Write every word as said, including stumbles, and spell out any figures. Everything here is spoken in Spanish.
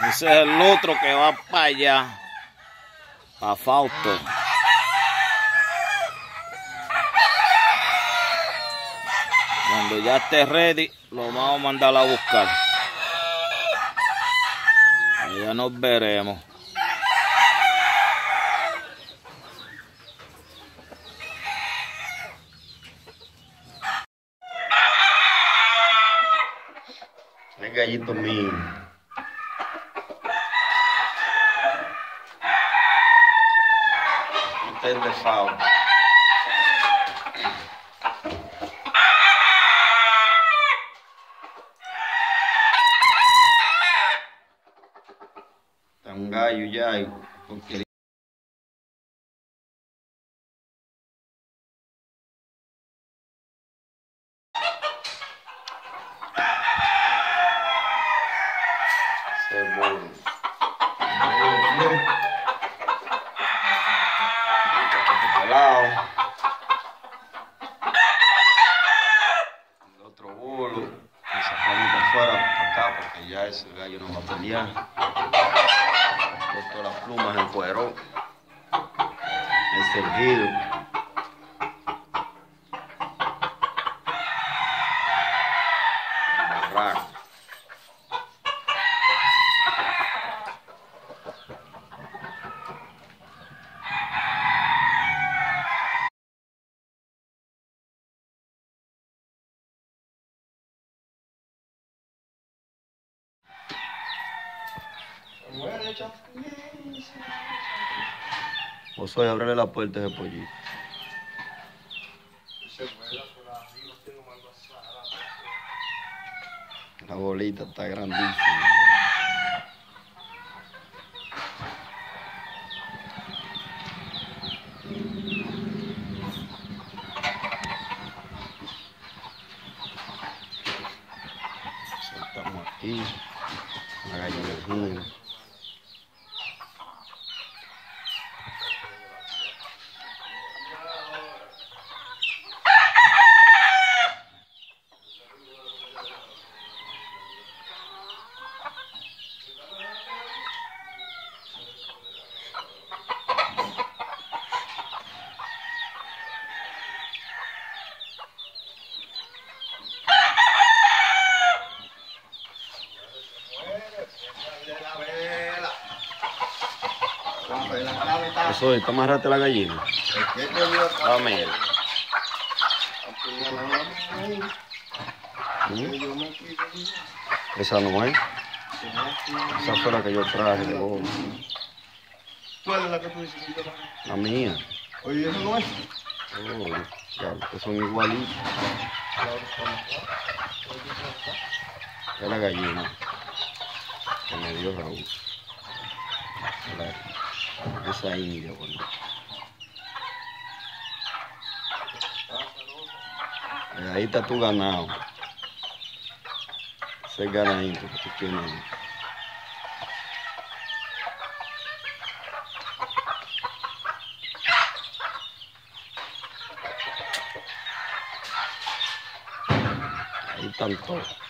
Ese es el otro que va para allá, para Fausto. Cuando ya esté ready, lo vamos a mandar a buscar. Ya nos veremos. El gallito mío. Este es de Fausto. Está un gallo ya y porque se vuelve. El otro bolo, y sacamos para afuera, para acá, porque ya ese gallo no va a pelear. Todas las plumas en cuero. Es el giro. Barraco. Oso, ábrele la puerta a ese pollito. La bolita está grandísima. Soltamos aquí. La gallina. Eso es, amarrate la gallina. Dame. ¿Mm? Esa no es. Esa fue la que yo traje de vos. ¿Cuál es la que tú dices? La mía. Oye, ¿eso no es? Oh, ya, que son igualitos. Es la gallina que me dio Raúl. La, esa india, bueno. Ahí está tu ganado. Ese ganadito que tú tienes. Ahí están todos.